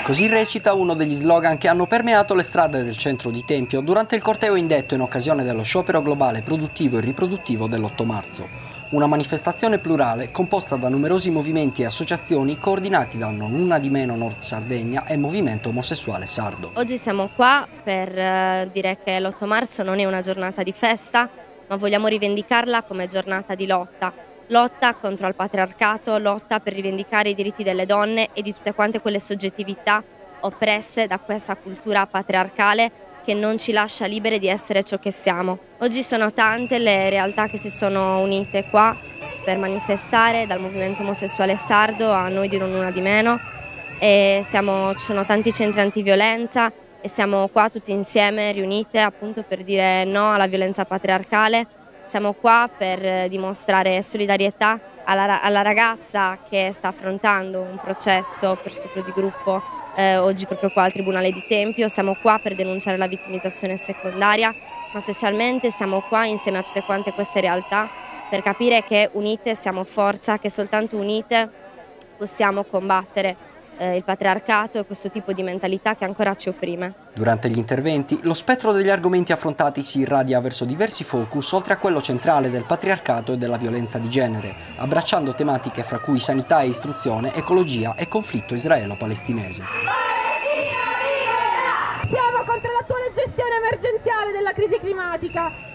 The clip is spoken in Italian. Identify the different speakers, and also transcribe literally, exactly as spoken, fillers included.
Speaker 1: Così recita uno degli slogan che hanno permeato le strade del centro di Tempio durante il corteo indetto in occasione dello sciopero globale produttivo e riproduttivo dell'otto marzo. Una manifestazione plurale composta da numerosi movimenti e associazioni coordinati da Non Una di Meno Nord Sardegna e il Movimento Omosessuale Sardo.
Speaker 2: Oggi siamo qua per eh, dire che l'otto marzo non è una giornata di festa, ma vogliamo rivendicarla come giornata di lotta. Lotta contro il patriarcato, lotta per rivendicare i diritti delle donne e di tutte quante quelle soggettività oppresse da questa cultura patriarcale che non ci lascia libere di essere ciò che siamo. Oggi sono tante le realtà che si sono unite qua per manifestare, dal movimento omosessuale sardo a Noi di Non Una di Meno, e siamo, ci sono tanti centri antiviolenza e siamo qua tutti insieme riunite appunto per dire no alla violenza patriarcale. Siamo qua per dimostrare solidarietà alla, alla ragazza che sta affrontando un processo per stupro di gruppo eh, oggi proprio qua al Tribunale di Tempio. Siamo qua per denunciare la vittimizzazione secondaria, ma specialmente siamo qua insieme a tutte quante queste realtà per capire che unite siamo forza, che soltanto unite possiamo combattere il patriarcato e questo tipo di mentalità che ancora ci opprime.
Speaker 1: Durante gli interventi, lo spettro degli argomenti affrontati si irradia verso diversi focus, oltre a quello centrale del patriarcato e della violenza di genere, abbracciando tematiche fra cui sanità e istruzione, ecologia e conflitto israelo-palestinese.
Speaker 3: Siamo contro l'attuale gestione emergenziale della crisi climatica.